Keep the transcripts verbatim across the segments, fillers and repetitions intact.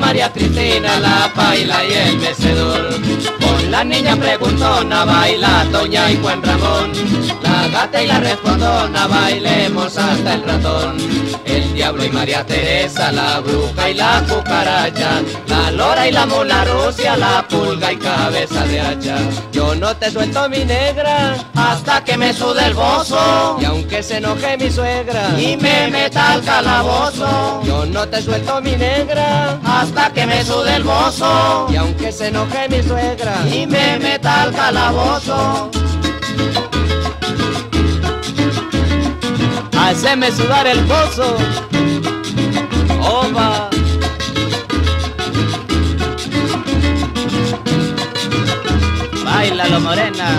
María Cristina, la paila y el mecedor. Con la niña preguntona baila Toña y Juan Ramón. La gata y la respondona bailemos hasta el ratón. El diablo y María Teresa, la bruja y la cucaracha. La lora y la mula Rusia, la pulga y cabeza de hacha. Yo no te suelto mi negra hasta que me sude el bozo. Y aunque se enoje mi suegra y me meta al calabozo. Yo no te suelto mi negra hasta que me sude el bozo. Y aunque se enoje mi suegra y me meta al calabozo. Haceme sudar el bozo. Oba. Báilalo, morena.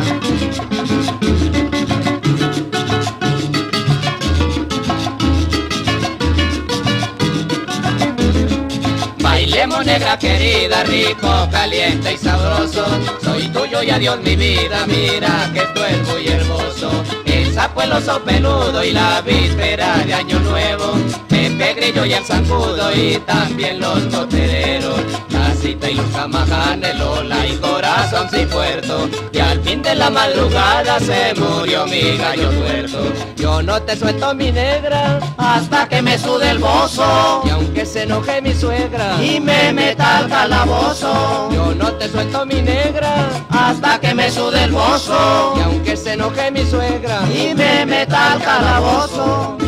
Bailemos, negra querida, rico, caliente y sabroso. Soy tuyo y adiós mi vida, mira que tú eres muy hermoso. El sapo, el oso peludo y la víspera de año nuevo. Pepe Grillo y el zancudo y también los totereros. La cita y los camajanes, Lola y corazón sin puerto. Y al fin de la madrugada se murió mi gallo tuerto. Yo no te suelto mi negra hasta que me sude el bozo. Y aunque se enoje mi suegra y me meta al calabozo. Yo no te suelto mi negra hasta que me sude el bozo. Y aunque se enoje mi suegra y me meta al calabozo.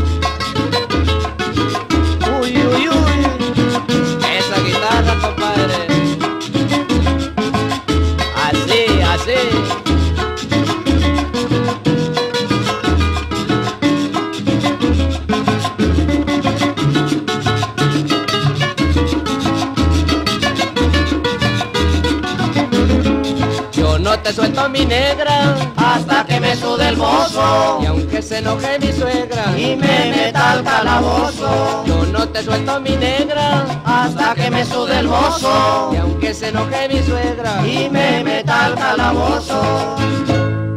Uy, uy, uy. Esa guitarra, compadre. Así, así. No te suelto mi negra hasta que me sude el bozo. Y aunque se enoje mi suegra y me meta al calabozo. Yo no te suelto mi negra hasta que me sude el bozo. Y aunque se enoje mi suegra y me meta al calabozo.